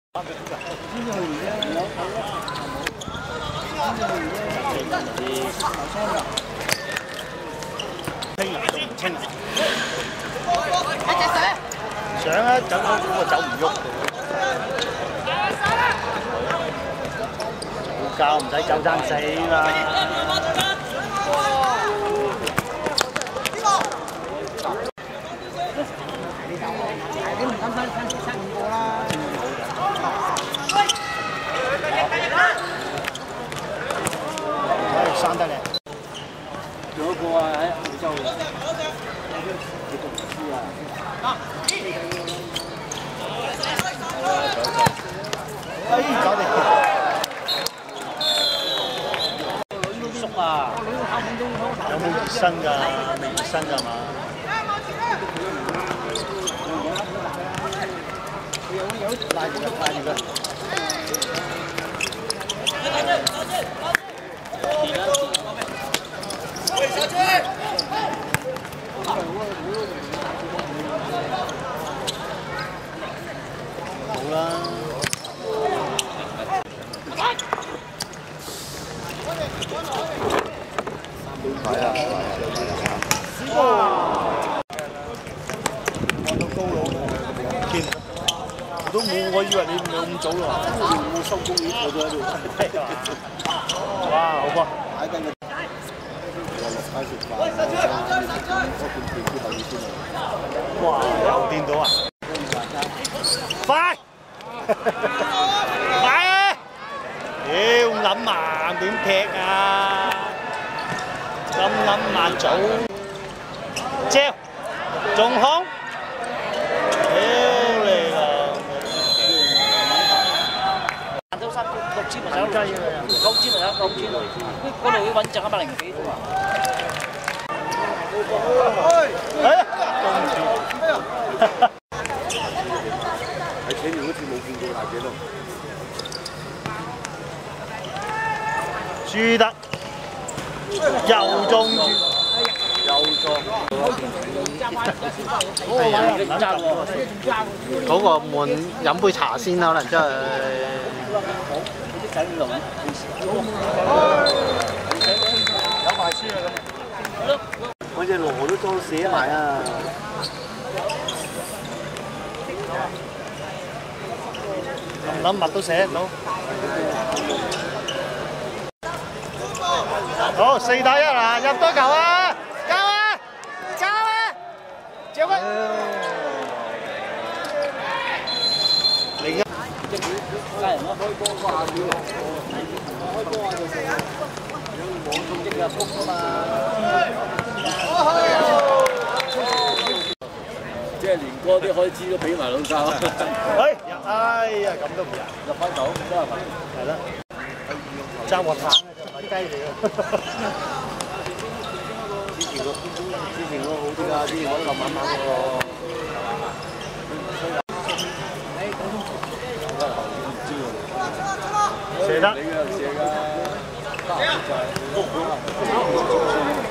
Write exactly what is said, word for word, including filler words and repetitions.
清啊，都唔清啊！上啊，走嗰個走唔喐。做教唔使走爭死嘛。 你唔敢翻翻七五個啦！ 唉，生得靚。 仲有一個啊喺澳洲嘅，你仲唔知啊？ 哎，搞掂！ 叔啊！ 有冇熱身㗎？未熱身㗎嘛？ 拉住佢，拉住佢。好啦。係啊！我都高佬見。 都冇，我以為你唔係咁早咯。我收工已經過咗喺度。係啊！哇，好噃！擺緊個。我落街食飯。我見電視後面先嚟。哇！又見到啊！快！快啊！屌諗慢點踢啊！咁諗慢早。招！仲控！ 六千咪有，九千咪有，九千咯。嗰度要穩陣一百零幾啫嘛。 哎， 喺前面好似冇見過大隻咯。 輸得，又中住，又中。 嗰個悶飲杯茶先可能真係。 有排輸啊咁。 我隻羅都裝寫埋啊！ 諗乜都寫得到。好，四打一啦，入多球啊！交啊！交啊！照佢。另一。 家人咯，開波掛表，開波啊就成日有網中益啊福啊嘛，即係連嗰啲開支都俾埋老細。 哎呀，哎呀，咁都唔入， 入開頭都係咪？ 係啦，爭鑊鏟啊，就揾雞嚟㗎。 之前個之前個好啲㗎，之前嗰個慢慢喎。 射得。 你嘅射㗎，就係